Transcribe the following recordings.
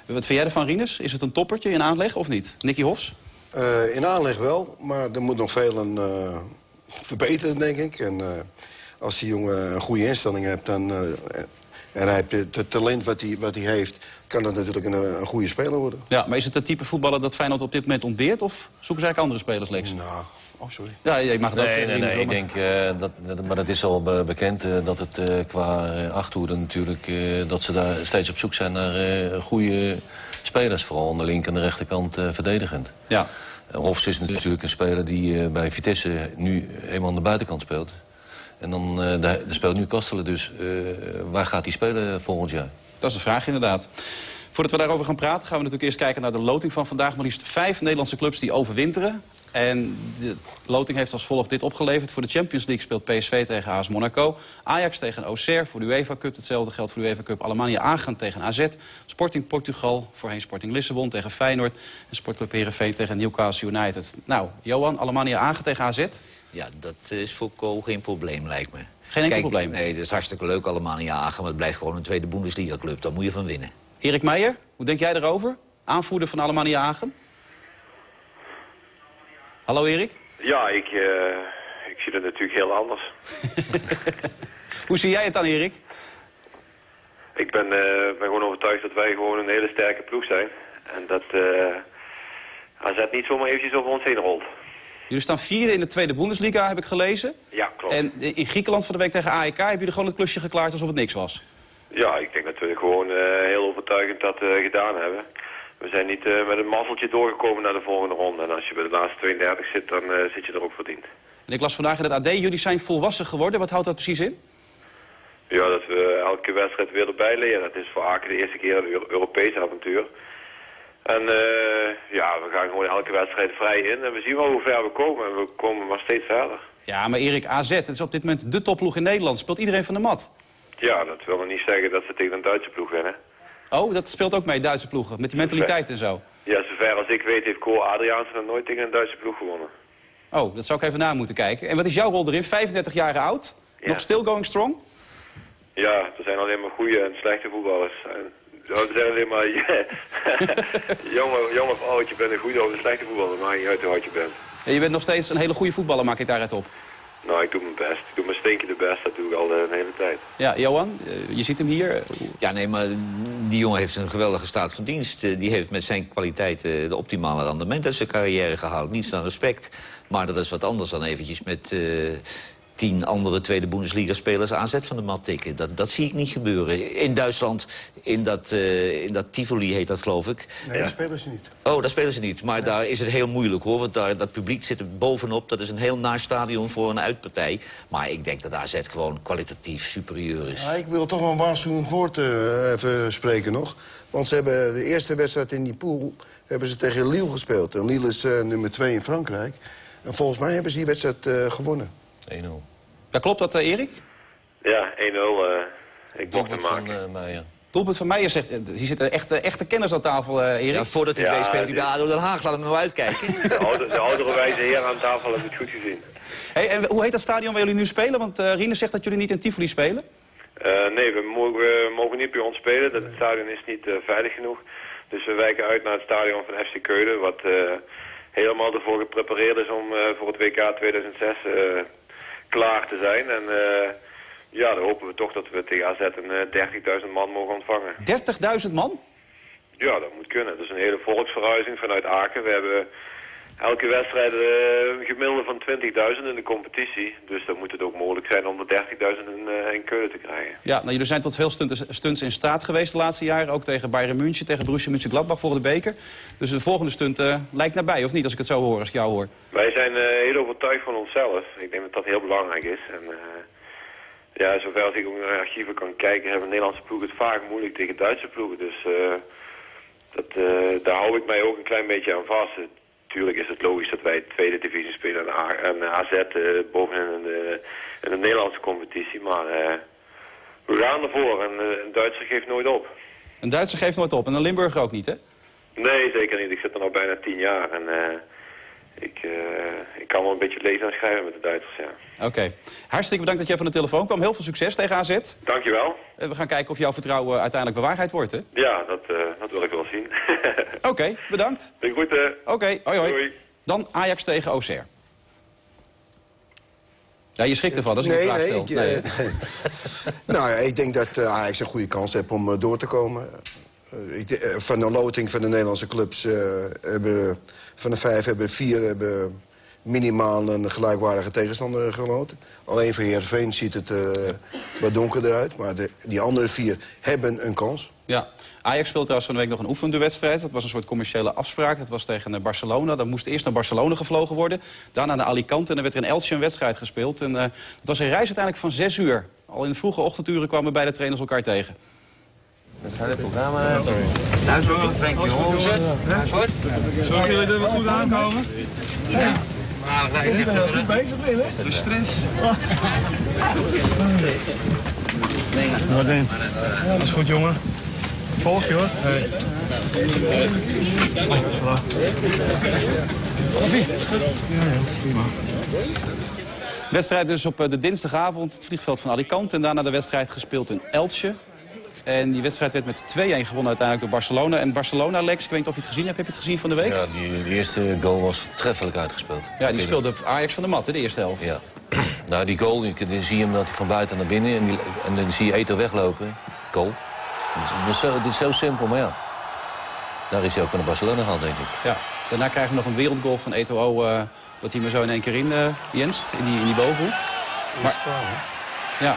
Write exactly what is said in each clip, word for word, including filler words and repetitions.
Wat vind jij ervan, Rinus? Is het een toppertje in aanleg of niet? Nicky Hofs? Uh, in aanleg wel, maar er moet nog veel een, uh, verbeteren, denk ik. En uh, als die jongen een goede instelling heeft dan, uh, en hij heeft het talent wat hij, wat hij heeft, kan dat natuurlijk een, een goede speler worden. Ja, maar is het het type voetballer dat Feyenoord op dit moment ontbeert? Of zoeken ze eigenlijk andere spelers, Lex? Nou, oh sorry. Ja, je mag het nee, ook nee, zeggen. nee, Rinus, ik denk, uh, dat, dat, maar dat is al be bekend, uh, dat het uh, qua uh, achterhoede natuurlijk, uh, dat ze daar steeds op zoek zijn naar uh, goede spelers. Vooral aan de linker en de rechterkant uh, verdedigend. Ja. Uh, Hofs is natuurlijk een speler die uh, bij Vitesse nu eenmaal aan de buitenkant speelt. En dan uh, daar speelt nu Kastelen, dus uh, waar gaat hij spelen volgend jaar? Dat is de vraag inderdaad. Voordat we daarover gaan praten, gaan we natuurlijk eerst kijken naar de loting van vandaag. Maar liefst vijf Nederlandse clubs die overwinteren. En de loting heeft als volgt dit opgeleverd. Voor de Champions League speelt P S V tegen A S Monaco. Ajax tegen Auxerre. Voor de UEFA Cup hetzelfde geldt voor de UEFA Cup. Alemannia Aachen tegen A Z. Sporting Portugal, voorheen Sporting Lissabon tegen Feyenoord. En Sportclub Heerenveen tegen Newcastle United. Nou, Johan, Alemannia Aachen tegen A Z? Ja, dat is voor Ko geen probleem, lijkt me. Geen enkel Kijk, probleem? Nee, dat is hartstikke leuk allemaal in Aachen, maar het blijft gewoon een tweede Bundesliga-club. Daar moet je van winnen. Erik Meijer, hoe denk jij erover? Aanvoerder van Alemannia Aachen? Hallo Erik? Ja, ik, uh, ik zie het natuurlijk heel anders. Hoe zie jij het dan, Erik? Ik ben, uh, ben gewoon overtuigd dat wij gewoon een hele sterke ploeg zijn. En dat uh, A Z niet zomaar eventjes over ons heen rolt. Jullie staan vierde in de tweede Bundesliga, heb ik gelezen. Ja, klopt. En in Griekenland van de week tegen A E K hebben jullie gewoon het klusje geklaard alsof het niks was. Ja, ik denk dat we gewoon uh, heel overtuigend dat uh, gedaan hebben. We zijn niet uh, met een mazzeltje doorgekomen naar de volgende ronde. En als je bij de laatste tweeëndertig zit, dan uh, zit je er ook verdiend. En ik las vandaag in het A D, jullie zijn volwassen geworden. Wat houdt dat precies in? Ja, dat we elke wedstrijd weer erbij leren. Het is voor Aken de eerste keer een Europese avontuur. En uh, ja, we gaan gewoon elke wedstrijd vrij in. En we zien wel hoe ver we komen. En we komen maar steeds verder. Ja, maar Erik, A Z, het is op dit moment de topploeg in Nederland. Speelt iedereen van de mat? Ja, dat wil nog niet zeggen dat ze tegen een Duitse ploeg winnen. Oh, dat speelt ook mee, Duitse ploegen. Met die mentaliteit en zo. Ja, zover als ik weet heeft Cor Adriaansen nog nooit tegen een Duitse ploeg gewonnen. Oh, dat zou ik even na moeten kijken. En wat is jouw rol erin? vijfendertig jaar oud? Ja. Nog still going strong? Ja, er zijn alleen maar goede en slechte voetballers. En er zijn alleen maar jonge, jong of oud, je bent een goede of een slechte voetballer. Maar niet uit hoe oud je bent. En je bent nog steeds een hele goede voetballer, maak ik daaruit op. Nou, ik doe mijn best. Ik doe mijn steentje de best. Dat doe ik al de hele tijd. Ja, Johan, je ziet hem hier. Ja, nee, maar die jongen heeft een geweldige staat van dienst. Die heeft met zijn kwaliteiten de optimale rendement uit zijn carrière gehaald. Niets dan respect. Maar dat is wat anders dan eventjes met uh, tien andere tweede Bundesliga-spelers A Z van de mat tikken. Dat, dat zie ik niet gebeuren. In Duitsland, in dat, uh, in dat Tivoli heet dat, geloof ik. Nee, daar spelen ze niet. Oh, daar spelen ze niet. Maar nee. Daar is het heel moeilijk, hoor. Want daar, dat publiek zit er bovenop. Dat is een heel naar stadion voor een uitpartij. Maar ik denk dat A Z gewoon kwalitatief superieur is. Ja, ik wil toch wel een waarschuwend woord uh, even spreken nog. Want ze hebben de eerste wedstrijd in die pool hebben ze tegen Lille gespeeld. En Lille is uh, nummer twee in Frankrijk. En volgens mij hebben ze die wedstrijd uh, gewonnen. één nul. Ja, klopt dat, uh, Erik? Ja, één nul. Uh, ik mocht hem van maken. uh, Meijer. Doelpunt van Meijer zegt, hier zitten echte, echte kenners aan tafel, uh, Erik. Ja, voordat hij Ja, twee speelt hij dit- bij A D O Den Haag. Laat hem nou uitkijken. De, oude, de oudere wijze heren aan tafel hebben het goed gezien. Hey, en hoe heet dat stadion waar jullie nu spelen? Want uh, Rinus zegt dat jullie niet in Tivoli spelen. Uh, nee, we mogen, we mogen niet bij ons spelen. Dat het stadion is niet uh, veilig genoeg. Dus we wijken uit naar het stadion van F C Keulen. Wat uh, helemaal ervoor geprepareerd is om uh, voor het W K tweeduizend zes uh, klaar te zijn. En uh, ja, dan hopen we toch dat we tegen A Z een uh, dertigduizend man mogen ontvangen. dertigduizend man? Ja, dat moet kunnen. Dat is een hele volksverhuizing vanuit Aken. We hebben elke wedstrijd uh, een gemiddelde van twintigduizend in de competitie. Dus dan moet het ook mogelijk zijn om er dertigduizend in, uh, in Keulen te krijgen. Ja, nou, jullie zijn tot veel stunts, stunts in staat geweest de laatste jaren. Ook tegen Bayern München, tegen Borussia Mönchengladbach voor de beker. Dus de volgende stunt uh, lijkt nabij, of niet? Als ik het zo hoor, als ik jou hoor. Wij zijn uh, heel overtuigd van onszelf. Ik denk dat dat heel belangrijk is. En, uh, ja, zover als ik ook naar archieven kan kijken, hebben Nederlandse ploegen het vaak moeilijk tegen Duitse ploegen. Dus uh, dat, uh, daar hou ik mij ook een klein beetje aan vast. Natuurlijk is het logisch dat wij tweede divisie spelen en, A en A Z uh, bovenin in de, in de Nederlandse competitie. Maar uh, we gaan ervoor en uh, een Duitser geeft nooit op. Een Duitser geeft nooit op en een Limburger ook niet, hè? Nee, zeker niet. Ik zit er al bijna tien jaar. En uh, ik, uh, ik kan wel een beetje lezen en schrijven met de Duitsers, ja. Oké. Okay. Hartstikke bedankt dat jij van de telefoon kwam. Heel veel succes tegen A Z. Dankjewel. Uh, we gaan kijken of jouw vertrouwen uiteindelijk bewaarheid wordt, hè? Ja, dat, uh, dat wil ik wel zien. Oké, okay, bedankt. De groeten. Oké, okay, hoi hoi. Doei. Dan Ajax tegen Auxerre. Ja, je schrikt ervan als ik nee, een vraag nee, stel. Ik, nee, nee. Nou ja, ik denk dat uh, Ajax een goede kans heeft om uh, door te komen. Uh, ik, uh, van de loting van de Nederlandse clubs uh, hebben van de vijf hebben vier hebben minimaal een gelijkwaardige tegenstander geloten. Alleen voor Heerenveen ziet het uh, wat donkerder uit. Maar de, die andere vier hebben een kans. Ja, Ajax speelt trouwens van de week nog een oefenduwedstrijd. Dat was een soort commerciële afspraak. Dat was tegen Barcelona. Dan moest eerst naar Barcelona gevlogen worden. Daarna naar Alicante. En dan werd er in Elche een wedstrijd gespeeld. En uh, het was een reis uiteindelijk van zes uur. Al in de vroege ochtenduren kwamen beide trainers elkaar tegen. Dat zijn het programma. Thuis ook nog Frank de Jong. Zorgen jullie dat we goed aankomen? Ja. Maar ga ik even goed bezig willen. De stress. Wat denk je? Dat is goed, jongen. Volg je, hoor. Hey. Wedstrijd dus op de dinsdagavond, het vliegveld van Alicante. En daarna de wedstrijd gespeeld in Elche. En die wedstrijd werd met twee-een gewonnen uiteindelijk door Barcelona. En Barcelona, Lex, ik weet niet of je het gezien hebt. Heb je het gezien van de week? Ja, die, die eerste goal was treffelijk uitgespeeld. Ja, die speelde Ajax van de mat, hè, de eerste helft. Ja. Nou, die goal, dan zie je hem dat hij van buiten naar binnen... en, die, en dan zie je Eto'o weglopen. Goal. Dus het, was zo, het is zo simpel, maar ja. Daar is hij ook van de Barcelona gehaald, denk ik. Ja. Daarna krijgen we nog een wereldgoal van Eto'o... Uh, dat hij maar zo in één keer in uh, jenst, in die, in die bovenhoek. Maar, ja.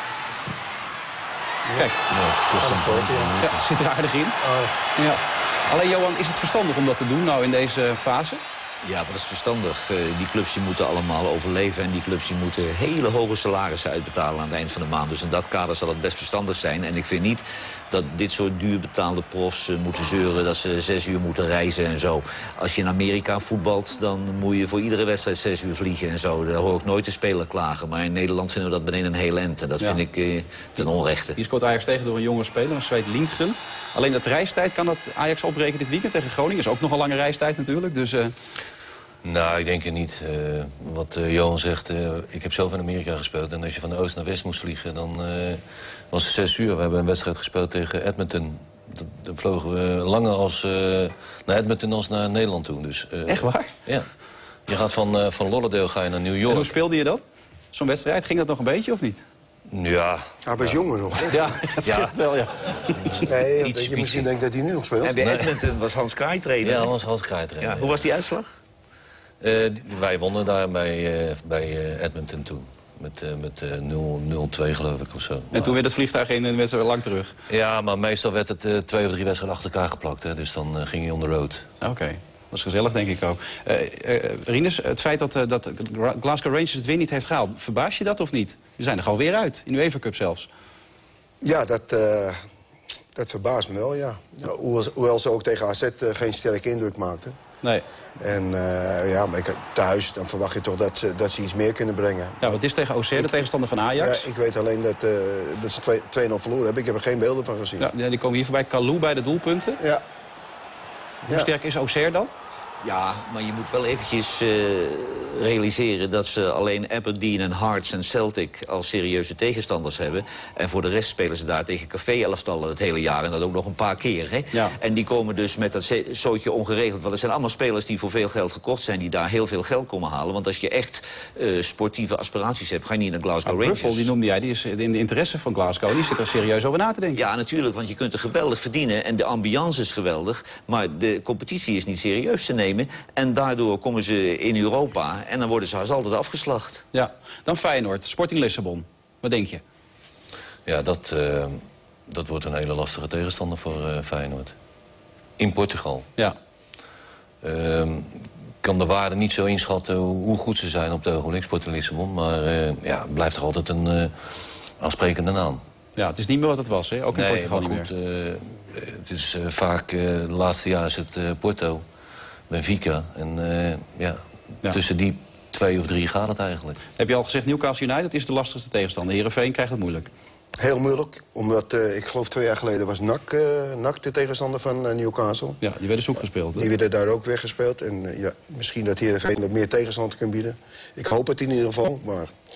Kijk. Ja, het kost hem groot, ja. Ja, zit er aardig in. Uh. Ja. Alleen, Johan, is het verstandig om dat te doen nou in deze fase? Ja, dat is verstandig. Uh, die clubs die moeten allemaal overleven... en die clubs die moeten hele hoge salarissen uitbetalen aan het eind van de maand. Dus in dat kader zal het best verstandig zijn. En ik vind niet dat dit soort duur betaalde profs uh, moeten zeuren... dat ze zes uur moeten reizen en zo. Als je in Amerika voetbalt, dan moet je voor iedere wedstrijd zes uur vliegen en zo. Daar hoor ik nooit de speler klagen. Maar in Nederland vinden we dat beneden een heel end. En dat ja. vind ik uh, ten onrechte. Hier scoort Ajax tegen door een jonge speler, een Zweed Lindgren. Alleen dat reistijd kan dat Ajax opbreken dit weekend tegen Groningen. Is ook nog een lange reistijd natuurlijk, dus... Uh... Nou, ik denk het niet. Uh, wat uh, Johan zegt, uh, ik heb zelf in Amerika gespeeld. En als je van de oost naar west moest vliegen, dan uh, was het zes uur. We hebben een wedstrijd gespeeld tegen Edmonton. Dan vlogen we langer als, uh, naar Edmonton als naar Nederland toe. Dus, uh, echt waar? Ja. Je gaat van, uh, van Lauderdale ga je naar New York. En hoe speelde je dat? Zo'n wedstrijd, ging dat nog een beetje of niet? Ja. Hij was ja. jonger nog, hè? Ja, dat ja. wel, ja. Nee, iets, je misschien denkt dat hij nu nog speelt. En bij Edmonton was Hans Kraai trainer. Ja, was Hans Kraai trainer. Ja. Hoe was die uitslag? Uh, wij wonnen daar bij, uh, bij uh, Edmonton toen. Met, uh, met uh, nul twee geloof ik of zo. En maar... toen werd het vliegtuig in en werd ze weer lang terug? Ja, maar meestal werd het uh, twee of drie wedstrijden achter elkaar geplakt. Hè, dus dan uh, ging je on the road. Oké. Okay. Dat is gezellig, denk ik ook. Uh, uh, Rinus, het feit dat, uh, dat Glasgow Rangers het weer niet heeft gehaald... verbaast je dat of niet? We zijn er gewoon weer uit, in de UEFA Cup zelfs. Ja, dat, uh, dat verbaast me wel, ja. Hoewel, hoewel ze ook tegen A Z uh, geen sterke indruk maakten. Nee. En uh, ja, maar ik, thuis, dan verwacht je toch dat ze, dat ze iets meer kunnen brengen. Ja, wat is tegen Auxerre, de tegenstander van Ajax? Ja, ik weet alleen dat, uh, dat ze twee nul verloren hebben. Ik heb er geen beelden van gezien. Ja, die komen hier voorbij. Kalou bij de doelpunten. Ja. Hoe ja. sterk is Auxerre dan? Ja, maar je moet wel eventjes uh, realiseren dat ze alleen Aberdeen en Hearts en Celtic als serieuze tegenstanders hebben. En voor de rest spelen ze daar tegen café-elftallen het hele jaar. En dat ook nog een paar keer. Hè? Ja. En die komen dus met dat zootje ongeregeld. Want het zijn allemaal spelers die voor veel geld gekocht zijn. Die daar heel veel geld komen halen. Want als je echt uh, sportieve aspiraties hebt, ga je niet naar Glasgow nou, Rangers. Buffel, die noemde jij, die is in de interesse van Glasgow. Die zit er serieus over na te denken. Ja, natuurlijk. Want je kunt er geweldig verdienen. En de ambiance is geweldig. Maar de competitie is niet serieus te nemen. En daardoor komen ze in Europa en dan worden ze als altijd afgeslacht. Ja, dan Feyenoord, Sporting Lissabon. Wat denk je? Ja, dat, uh, dat wordt een hele lastige tegenstander voor uh, Feyenoord. In Portugal. Ja. Uh, ik kan de waarde niet zo inschatten hoe goed ze zijn op het ogenblik, Sporting Lissabon. Maar uh, ja, het blijft toch altijd een uh, aansprekende naam. Ja, het is niet meer wat het was, hè? Ook in nee, Portugal maar niet goed, meer. Uh, het is uh, vaak, uh, de laatste jaar is het uh, Porto, Benfica. En uh, ja, ja, tussen die twee of drie gaat het eigenlijk. Heb je al gezegd, Newcastle United is de lastigste tegenstander. Heerenveen krijgt het moeilijk. Heel moeilijk, omdat uh, ik geloof twee jaar geleden was N A C, uh, N A C de tegenstander van uh, Newcastle. Ja, die werden zoek gespeeld. Hè? Die werden daar ook weggespeeld. En uh, ja, misschien dat Heerenveen wat meer tegenstand kan bieden. Ik hoop het in ieder geval, maar